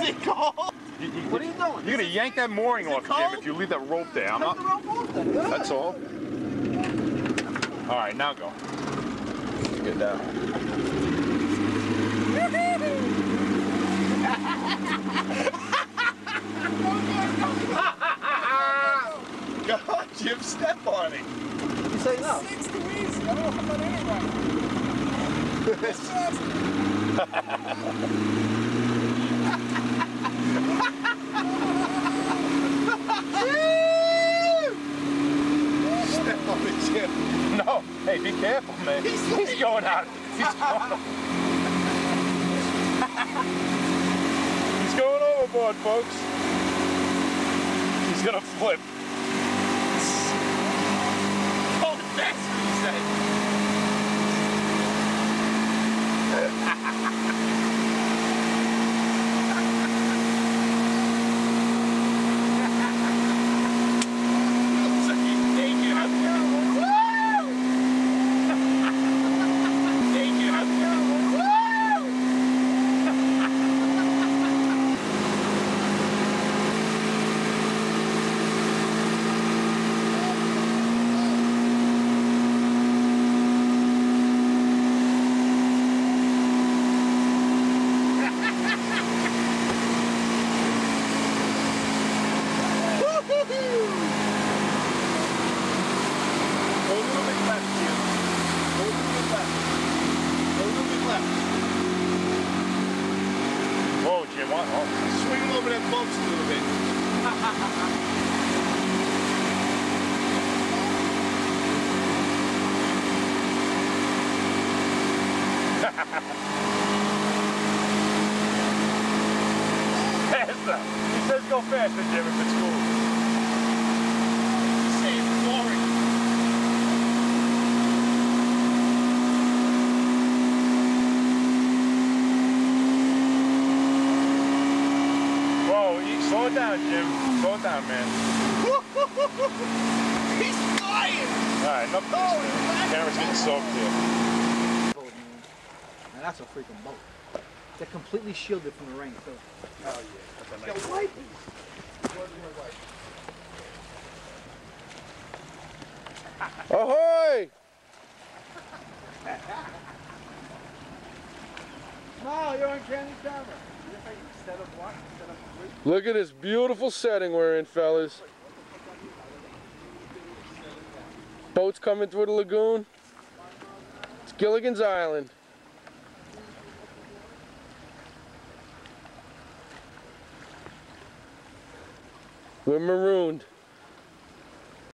What are you doing? You're gonna yank that mooring off, Jim, if you leave that rope there. Take the rope off then. Yeah. That's all. All right, now go. Get down. God, Jim, step on it. You say no. 6 degrees, yo. How about anybody? Step on it, Jim. No, hey, be careful, man. He's going out. He's going overboard, folks. He's gonna flip. Oh, that's what he said. Whoa, Jim, what? Oh. Swing over that bumps a little bit. Faster. He says go faster, Jim, if it's cool. Say it's boring. Slow it down, Jim. Slow it down, man. He's flying. All right, enough of this, man. Camera's getting soaked here. And that's a freaking boat. They're completely shielded from the rain, too. Oh, yeah. They're wiping. Ahoy! No, you're on Candy camera. Look at this beautiful setting we're in, fellas. Boats coming through the lagoon. It's Gilligan's Island. We're marooned.